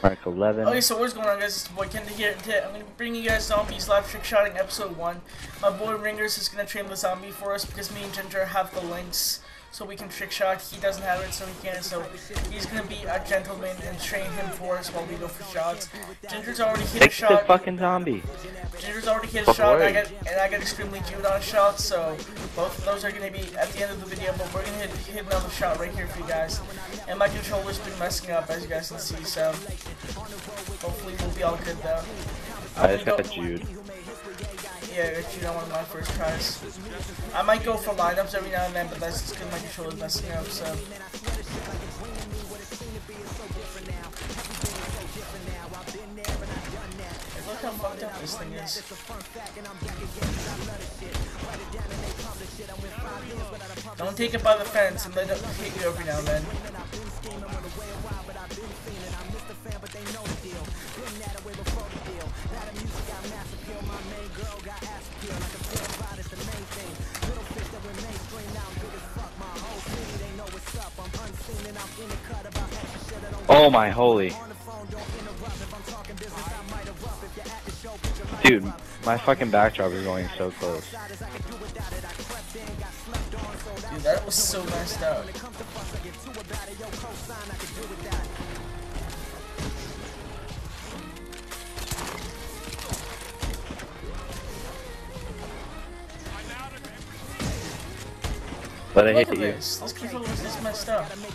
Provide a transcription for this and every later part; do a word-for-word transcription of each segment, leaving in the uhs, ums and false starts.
Mark eleven. Okay, so what's going on, guys? It's the boy Kenda here, and today I'm going to be bringing you guys Zombies Live Trick Shotting Episode one. My boy Ringers is going to train the zombie for us because me and Ginger have the links so we can trick shot. He doesn't have it, so he can't, so he's going to be a gentleman and train him for us while we go for shots. Ginger's already hit a Fix the shot. fucking zombie. Ginger's already hit a shot, and I get and I get extremely Jude on shots, so both of those are going to be at the end of the video, but we're going to hit, hit another shot right here for you guys. And my controller's been messing up, as you guys can see, so hopefully we'll be all good though. I just got Jude. Yeah, I got Jude on one of my first tries. I might go for lineups every now and then, but that's just because my controller's messing up, so. Look how fucked up this thing is. Don't take it by the fence and let it hit you every now and then. Oh my holy. Dude, my fucking backdrop is going so close. Dude, that was so messed up. But I Look hit at you. this. This controller is just messed up. Oh my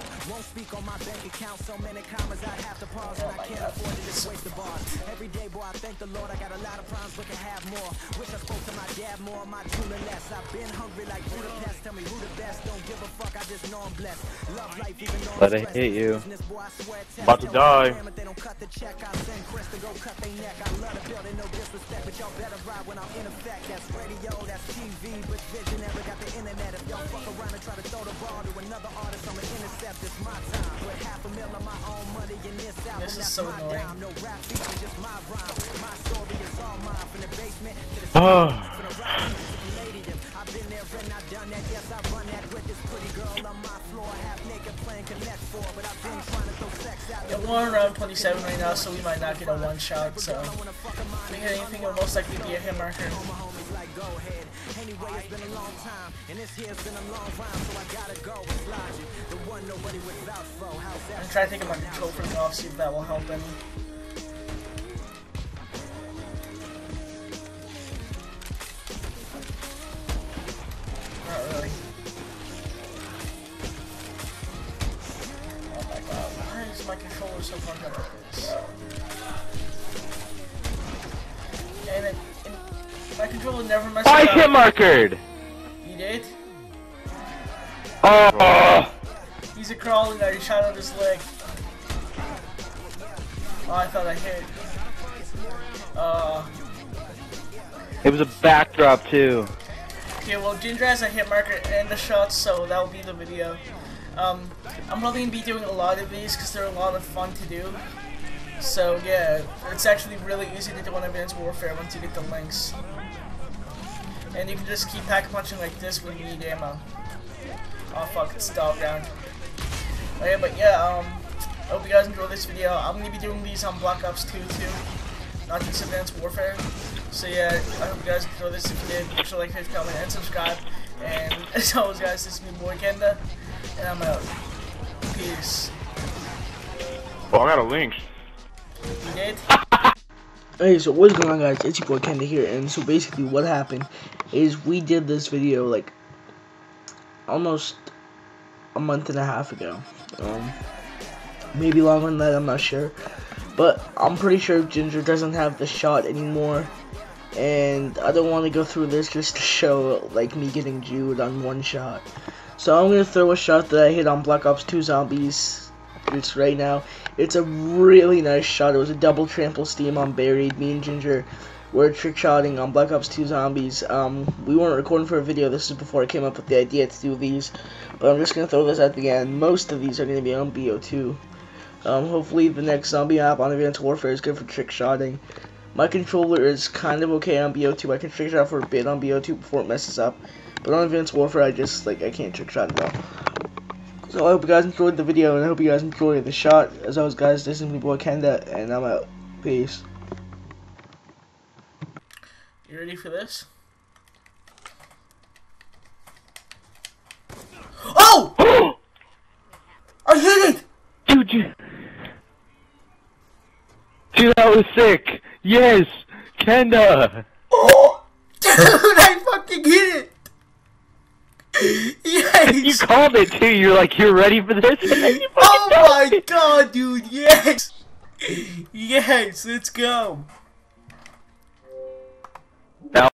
god. It's so Every day, boy, I thank the Lord. I got a lot of problems, but can have more. Wish I spoke to my dad more, my tuna less. I've been hungry like Budapest. Tell me who the best. Don't give a fuck, I just know I'm blessed. Love life, even though But I hit you. About to die. They don't cut the check. I send Chris to go cut their neck. I love the building, no disrespect, but y'all better ride when I'm in effect. That's radio, that's T V, but visionary got the internet. If y'all fuck around and try to throw the ball to another artist, I'ma intercept. It's my time. With half a mil of my own money in this album. This is so annoying. No rap feature, just my rhyme. My story is all mine. From the basement to the Oh. from the rock music and lady. I've been there and I've done that. Yes, I run that with this pretty girl on my floor. Half naked playing Connect Four, but I've been trying to throw sex out. Yeah, we're on round twenty-seven right now, so we might not get a one shot, so if we hit anything, it'll most likely be a hit marker. Go ahead. Anyway, it's been a long time, and this here's been a long round, so I gotta go. It's logic. The one nobody would vouch for. How's that? I'm trying to take my control from off, see if that will help any. Not really. Oh my god, why is my controller so fucked up like this? And it, and my controller never messes I up. hit markered! You did? Oh! He's a crawling guy, he shot out his leg. Oh, I thought I hit. Uh, It was a backdrop too. okay, well, Ginger has a hit marker and a shot, so that'll be the video. Um, I'm probably going to be doing a lot of these because they're a lot of fun to do. So, yeah, it's actually really easy to do on Advanced Warfare once you get the links. And you can just keep pack punching like this when you need ammo. Oh fuck, it's dog down. Okay, but yeah, um, I hope you guys enjoyed this video. I'm going to be doing these on Black Ops two too, not just Advanced Warfare. So yeah, I hope you guys enjoyed this. If you did, make sure to like, hit, comment, and subscribe. And as always guys, this is me, boy Kenda, and I'm out. Peace. Oh, I got a link. You did? Hey, so what's going on, guys? It's your boy Kenda here, and so basically what happened is we did this video like almost a month and a half ago, um, maybe longer than that, I'm not sure, but I'm pretty sure Ginger doesn't have the shot anymore, and I don't want to go through this just to show like me getting Jude on one shot, so I'm going to throw a shot that I hit on Black Ops two Zombies. It's right now. It's a really nice shot. It was a double trample steam on Buried. Me and Ginger were trick shotting on Black Ops two Zombies. Um, we weren't recording for a video. This is before I came up with the idea to do these. But I'm just going to throw this at the end. Most of these are going to be on B O two. Um, hopefully the next zombie app on Advanced Warfare is good for trick shotting. My controller is kind of okay on B O two. I can trick shot for a bit on B O two before it messes up. But on Advanced Warfare, I just, like, I can't trick shot at all. So I hope you guys enjoyed the video, and I hope you guys enjoyed the shot. As always, guys, this is me, boy Kenda, and I'm out. Peace. You ready for this? Oh! I hit it! Dude, you... Dude, that was sick! Yes! Kenda! Oh! Dude, I fucking hit it! Yes! You called it too, you're like, you're ready for this? And then you fucking Oh my did it. god, dude, yes! Yes, let's go!